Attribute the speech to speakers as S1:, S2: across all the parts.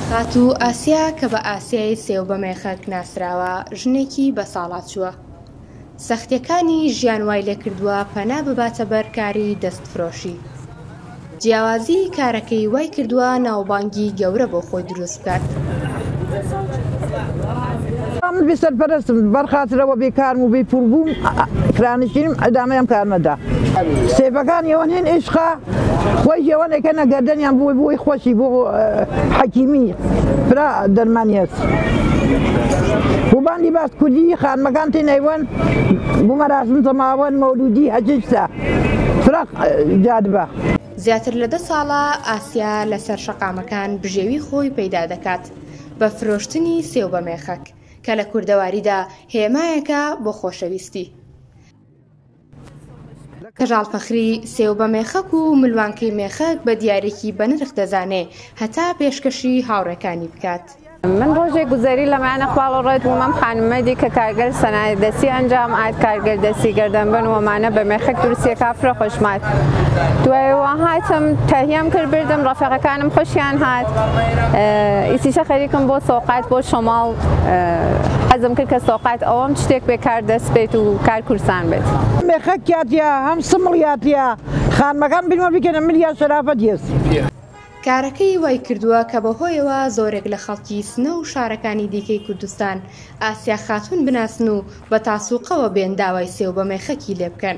S1: خاتو ئاسیا کە بە ئاسیای سێوبەمێخەک ناسراوە ژنێکی بە ساڵات چووە. سەختیەکانی ژیان وای لێ کردووە پەنا بباتە بەر کاری دەستفرۆشی. جیاوازی کارەکەی وای کردووە ناوبانگی گەورە بۆ خۆی دروست بکات.
S2: من بێسەرپەرستم بەرخاترەوە بێکارم و بێپوڵ بووم کرانشینم ئەدامەیەم کارمەدا. سێفەکان ئێوەن هێن عشقا خۆی ئێوەنێکەنە گەردەنیان بۆی خۆشی بۆ حەکیمی فرا دەرمانی هەست. بووبانی باس کوردی خانمەکان تێنەیوەن بوو مەراسم تەماوەن مەولودی هەجشتا فرق جادبە.
S1: زیاتر لە 10 ساڵە ئاسیا لەسەر شەقامەکان بژێوی خۆی پەیدا دەکات بە فرۆشتنی سێوبەمێخەک کە لە کوردەواریدا هێمایەکە بۆ خۆشەویستی. کەژاڵ فەخری سێوبەمێخەک و ملوانکەی مێخەک بە دیارێکی بە نرخ دەزانێ هەتا پێشکەشی هاوڕێکانی بکات.
S3: من ڕۆژێک گوزەری لەمایانە خواڵە ڕێت بوومەم خانمەدی کە کارگەر سەنایدەسی ئەنجام ئاید کارگەر دەستی گەردەنبن ومانە بە مێخەک دروستیە کافرە خۆشمات. دوایەوە هاتم تەهیەم کرد بردم ڕەفیقەکانم خۆشیان هات ئیسیشە خەریکم بۆ سۆقات بۆ شۆماڵ حەزم کرد کە سۆقات ئەوەم شتێک بێ کار دەست بێت و کار کورسان بێت.
S2: مێخەکیاتە هەم سمڵیاتە خانمەکان بینوە بکەنە ملیان شەرافەت هێست.
S1: کارەکەی وای کردووە کە بەهۆیەوە زۆرێک لە خەڵکی سنە و شارەکانی دیکەی کوردستان ئاسیا خاتوون بناسن و بە تاسووقەوە بێن داوای سێوبەمێخەکی لێ بکەن.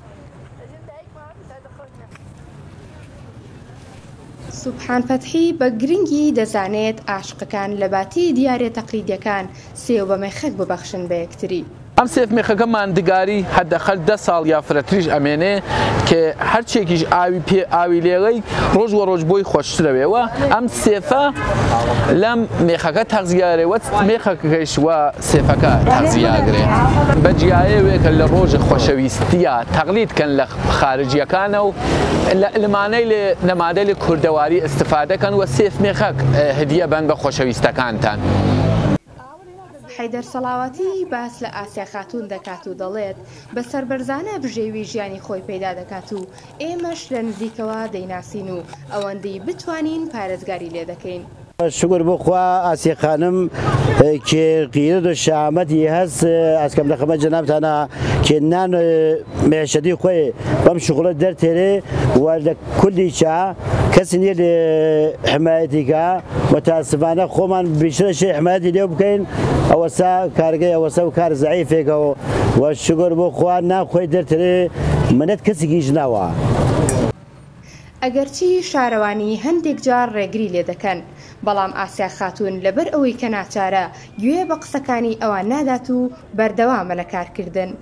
S1: سوبحان فەتحی بە گرنگی دەزانێت عاشقەکان لە باتی دیارە تەقلیدیەکان سێوبەمێخەک ببەخشن بە یەکتری.
S4: ئەم سێفمێخەکە ماندگاری حدەقەل 10 ساڵ یا فرەتریش ئەمێنێ کە هەرچێکیش ئاوی لێڵەی ڕۆژ وە ڕۆژ بۆی خۆشترەوێەوە ئەم سێفە لەم مێخەکە تەغزیارێوە مێخەکەش وە سێفەکە تەغزیاگرێت بە جیایەوێکە لە ڕۆژە خۆشەویستیە تەقلیدکەن لە خارجیەکانە و لەمانەی لێ نەمادە لە کوردەواری ئستفادەکەن وە سێفمێخەک هدیە بەن بە خۆشەویستەکانتان.
S1: حەیدەر سەڵاوەتی باس لە ئاسیا خاتوون دەکات و دەڵێت بە سەربەرزانە بژێوی ژیانی خۆی پەیدا دەکات و ئێمەش لە نزیکەوە دەیناسین و ئەوەندەی بتوانین پارێزگاری لێ دەکەین.
S5: شکر بۆ خوا ئاسیا خانم کێ قیرد و شامەتی هەست ئەسکەم لە خەمە جەنابتانە کێنان مێشەدی خۆی بەم شغڵە دەرتێرێ و لە کولی چا کەسی نییە لێ حمایەتیکە متاسفانە خۆمان بیشترشی حمایەتی لێو بکەین ئەوەسا کارگەی ئەوەسە و کار زەعیفێکەوە و شکر بۆ خوا ناخۆی دەرتێرێ منەت کەسێکی ژناوە.
S1: ئەگەرچی شارەوانی هەندێک جار ڕێگری لێ دەکەن بەڵام ئاسیا خاتوون لەبەر ئەوەی کە ناچارە گوێ بە قسەکانی ئەوان نادات و بەردەوامە لە کارکردن.